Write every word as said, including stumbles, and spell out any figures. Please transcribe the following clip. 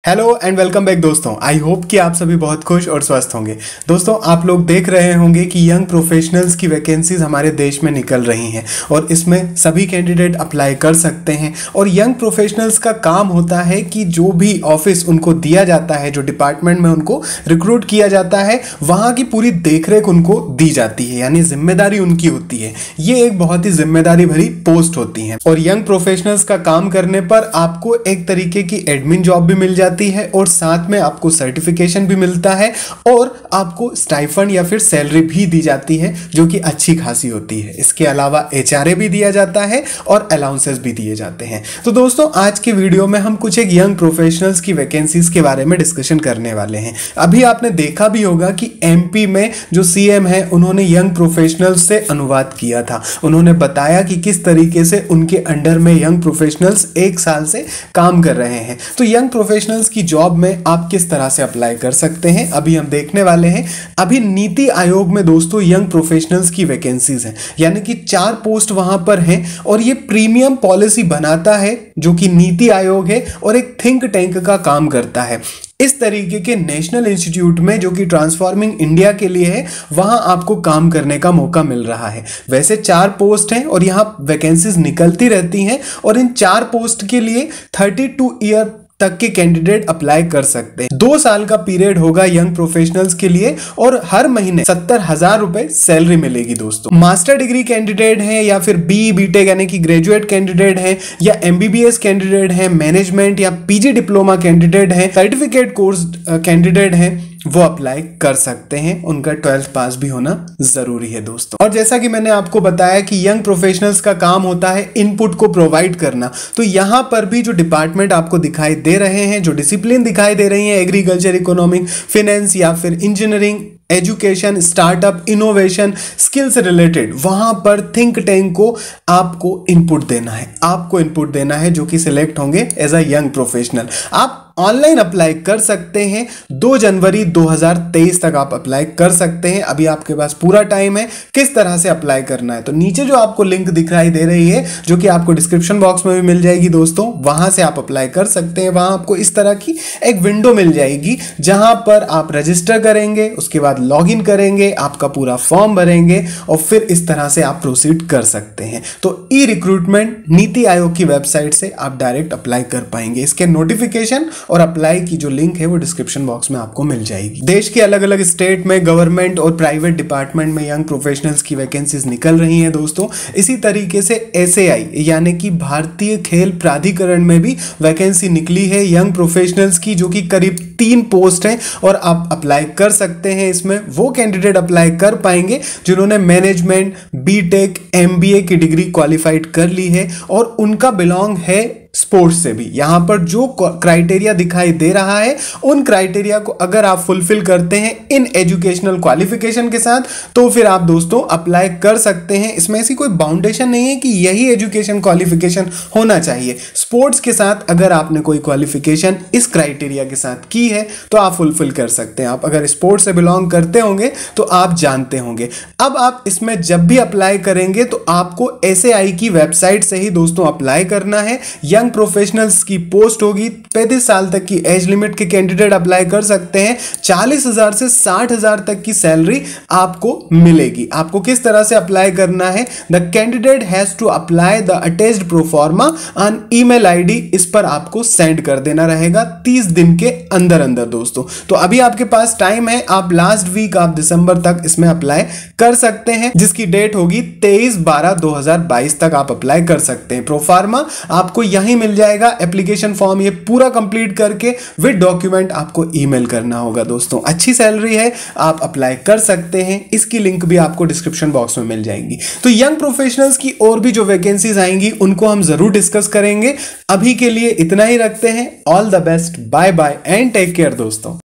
Hello and welcome back दोस्तों। I hope कि आप सभी बहुत खुश और स्वस्थ होंगे। दोस्तों आप लोग देख रहे होंगे कि यंग प्रोफेशनल्स की वैकेंसीज हमारे देश में निकल रही हैं और इसमें सभी कैंडिडेट अप्लाई कर सकते हैं। और यंग प्रोफेशनल्स का काम होता है कि जो भी ऑफिस उनको दिया जाता है, जो डिपार्टमेंट में उनको रिक्रूट किया जाता है, वहाँ की पूरी देखरेख उनको दी जाती है, यानी जिम्मेदारी उनकी होती है। ये एक बहुत ही जिम्मेदारी भरी पोस्ट होती है और यंग प्रोफेशनल्स का काम करने पर आपको एक तरीके की एडमिन जॉब भी मिल जाती है और साथ में आपको सर्टिफिकेशन भी मिलता है और आपको स्टाइफंड या फिर सैलरी भी दी जाती है जो कि अच्छी खासी होती है। इसके अलावा एचआरए भी दिया जाता है और अलाउंसेस भी दिए जाते हैं। तो दोस्तों आज के वीडियो में हम कुछ एक यंग प्रोफेशनल्स की वैकेंसीज के बारे में डिस्कशन करने वाले हैं। अभी आपने देखा भी होगा कि एमपी में जो सीएम है उन्होंने यंग प्रोफेशनल्स से अनुवाद किया था। उन्होंने बताया कि किस तरीके से उनके अंडर में यंग प्रोफेशनल्स एक साल से काम कर रहे हैं। तो यंग प्रोफेशनल्स की जॉब में आप किस तरह से अप्लाई कर सकते हैं अभी हम देखने वाले हैं। अभी नीति आयोग में दोस्तों यंग प्रोफेशनल्स की वैकेंसीज हैं, यानी कि चार पोस्ट वहां पर हैं और ये प्रीमियम पॉलिसी बनाता है जो कि नीति आयोग है और एक थिंक टैंक का काम करता है। इस तरीके के नेशनल इंस्टीट्यूट में जो कि ट्रांसफॉर्मिंग इंडिया के लिए है, वहां आपको काम करने का मौका मिल रहा है। वैसे चार पोस्ट हैं और यहां वैकेंसीज निकलती रहती हैं और इन चार पोस्ट के लिए बत्तीस ईयर तक के कैंडिडेट अप्लाई कर सकते हैं। दो साल का पीरियड होगा यंग प्रोफेशनल्स के लिए और हर महीने सत्तर हजार रुपए सैलरी मिलेगी दोस्तों। मास्टर डिग्री कैंडिडेट हैं या फिर बी बीटेक यानी कि ग्रेजुएट कैंडिडेट हैं या एमबीबीएस कैंडिडेट हैं, मैनेजमेंट या पीजी डिप्लोमा कैंडिडेट हैं, सर्टिफिकेट कोर्स कैंडिडेट हैं, वो अप्लाई कर सकते हैं। उनका ट्वेल्थ पास भी होना जरूरी है दोस्तों। और जैसा कि मैंने आपको बताया कि यंग प्रोफेशनल्स का काम होता है इनपुट को प्रोवाइड करना, तो यहां पर भी जो डिपार्टमेंट आपको दिखाई दे रहे हैं, जो डिसिप्लिन दिखाई दे रही है, एग्रीकल्चर, इकोनॉमिक, फाइनेंस या फिर engineering, education, startup, innovation, skills related, वहां पर थिंक टैंक को आपको इनपुट देना है। आपको इनपुट देना है जो कि सिलेक्ट होंगे एज अ यंग प्रोफेशनल। आप ऑनलाइन अप्लाई कर सकते हैं। दो जनवरी दो हज़ार तेईस तक आप अप्लाई कर सकते हैं। अभी आपके पास पूरा टाइम है। किस तरह से अप्लाई करना है, तो नीचे जो आपको लिंक दिखाई दे रही है जो कि आपको डिस्क्रिप्शन बॉक्स में भी मिल जाएगी दोस्तों, वहां से आप अप्लाई कर सकते हैं। वहां आपको इस तरह की एक विंडो मिल जाएगी जहां पर आप रजिस्टर करेंगे, उसके बाद लॉग इन करेंगे, आपका पूरा फॉर्म भरेंगे और फिर इस तरह से आप प्रोसीड कर सकते हैं। तो ई रिक्रूटमेंट नीति आयोग की वेबसाइट से आप डायरेक्ट अप्लाई कर पाएंगे। इसके नोटिफिकेशन और अप्लाई की जो लिंक है वो डिस्क्रिप्शन बॉक्स में आपको मिल जाएगी। देश के अलग अलग स्टेट में गवर्नमेंट और प्राइवेट डिपार्टमेंट में यंग प्रोफेशनल्स की वैकेंसीज निकल रही हैं दोस्तों। इसी तरीके से एसएआई यानी कि भारतीय खेल प्राधिकरण में भी वैकेंसी निकली है यंग प्रोफेशनल्स की, जो कि करीब तीन पोस्ट हैं और आप अप्लाई कर सकते हैं। इसमें वो कैंडिडेट अप्लाई कर पाएंगे जिन्होंने मैनेजमेंट, बीटेक, एमबीए की डिग्री क्वालिफाइड कर ली है और उनका बिलोंग है स्पोर्ट्स से भी। यहां पर जो क्राइटेरिया दिखाई दे रहा है उन क्राइटेरिया को अगर आप फुलफिल करते हैं इन एजुकेशनल क्वालिफिकेशन के साथ, तो फिर आप दोस्तों अप्लाई कर सकते हैं। इसमें ऐसी कोई बाउंडेशन नहीं है कि यही एजुकेशन क्वालिफिकेशन होना चाहिए। स्पोर्ट्स के साथ अगर आपने कोई क्वालिफिकेशन इस क्राइटेरिया के साथ की है तो आप फुलफिल कर सकते हैं। आप अगर स्पोर्ट्स से बिलोंग करते होंगे तो आप जानते होंगे। अब आप इसमें जब भी अप्लाई करेंगे तो आपको एसएआई की वेबसाइट से ही दोस्तों अप्लाई करना है। यंग प्रोफेशनल्स की पोस्ट होगी, पैंतीस साल तक की एज लिमिट के कैंडिडेट अप्लाई कर सकते हैं। चालीस हजार से साठ हजार तक की सैलरी आपको मिलेगी। आपको किस तरह से अप्लाई करना है, the candidate has to apply the attached proforma on email ID. इस पर आपको सेंड कर देना रहेगा तीस दिन के अंदर अंदर दोस्तों। तो अभी आपके पास टाइम है, आप लास्ट वीक आप दिसंबर तक इसमें अप्लाई कर सकते हैं, जिसकी डेट होगी तेईस बारह दो हजार बाईस तक आप अप्लाई कर सकते हैं। प्रोफार्मा आपको यहीं मिल जाएगा। एप्लीकेशन फॉर्म ये पूरा कंप्लीट करके विद डॉक्यूमेंट आपको ईमेल करना होगा दोस्तों। अच्छी सैलरी है, आप अप्लाई कर सकते हैं। इसकी लिंक भी आपको डिस्क्रिप्शन बॉक्स में मिल जाएगी। तो यंग प्रोफेशनल्स की और भी जो वैकेंसीज आएंगी उनको हम जरूर डिस्कस करेंगे। अभी के लिए इतना ही रखते हैं। All the best, bye bye and take care दोस्तों।